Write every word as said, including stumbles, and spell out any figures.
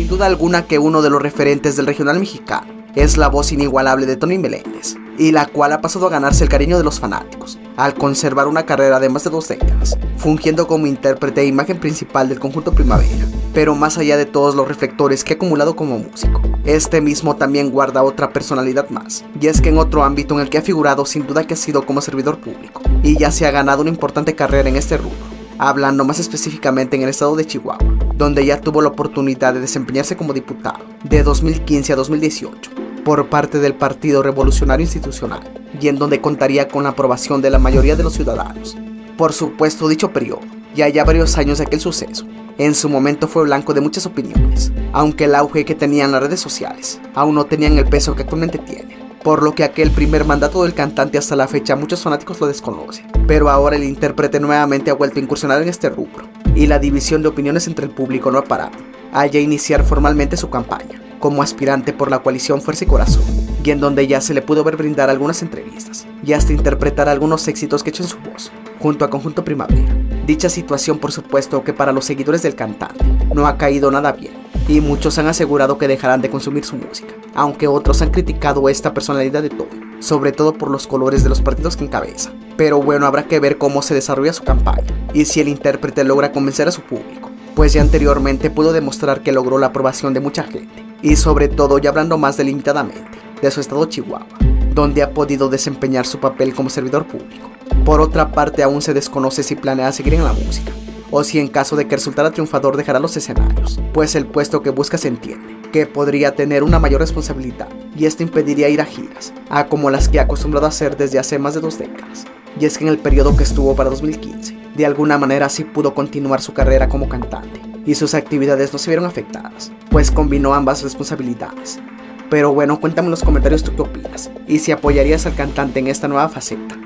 Sin duda alguna que uno de los referentes del regional mexicano es la voz inigualable de Tony Meléndez, y la cual ha pasado a ganarse el cariño de los fanáticos, al conservar una carrera de más de dos décadas, fungiendo como intérprete e imagen principal del conjunto Primavera. Pero más allá de todos los reflectores que ha acumulado como músico, este mismo también guarda otra personalidad más, y es que en otro ámbito en el que ha figurado sin duda que ha sido como servidor público, y ya se ha ganado una importante carrera en este rubro, hablando más específicamente en el estado de Chihuahua, donde ya tuvo la oportunidad de desempeñarse como diputado de dos mil quince a dos mil dieciocho, por parte del Partido Revolucionario Institucional, y en donde contaría con la aprobación de la mayoría de los ciudadanos. Por supuesto, dicho periodo, ya ya varios años de aquel suceso, en su momento fue blanco de muchas opiniones, aunque el auge que tenían las redes sociales aún no tenían el peso que actualmente tienen, por lo que aquel primer mandato del cantante hasta la fecha muchos fanáticos lo desconocen, pero ahora el intérprete nuevamente ha vuelto a incursionar en este rubro, y la división de opiniones entre el público no ha parado, al ya iniciar formalmente su campaña como aspirante por la coalición Fuerza y Corazón, y en donde ya se le pudo ver brindar algunas entrevistas y hasta interpretar algunos éxitos que echó en su voz, junto a Conjunto Primavera. Dicha situación, por supuesto, que para los seguidores del cantante no ha caído nada bien, y muchos han asegurado que dejarán de consumir su música, aunque otros han criticado esta personalidad de Tony, sobre todo por los colores de los partidos que encabeza. Pero bueno, habrá que ver cómo se desarrolla su campaña, y si el intérprete logra convencer a su público, pues ya anteriormente pudo demostrar que logró la aprobación de mucha gente, y sobre todo ya hablando más delimitadamente de su estado Chihuahua, donde ha podido desempeñar su papel como servidor público. Por otra parte, aún se desconoce si planea seguir en la música, o si en caso de que resultara triunfador dejará los escenarios, pues el puesto que busca se entiende que podría tener una mayor responsabilidad, y esto impediría ir a giras, a como las que ha acostumbrado a hacer desde hace más de dos décadas. Y es que en el periodo que estuvo para dos mil quince, de alguna manera sí pudo continuar su carrera como cantante, y sus actividades no se vieron afectadas, pues combinó ambas responsabilidades. Pero bueno, cuéntame en los comentarios tú qué opinas, y si apoyarías al cantante en esta nueva faceta.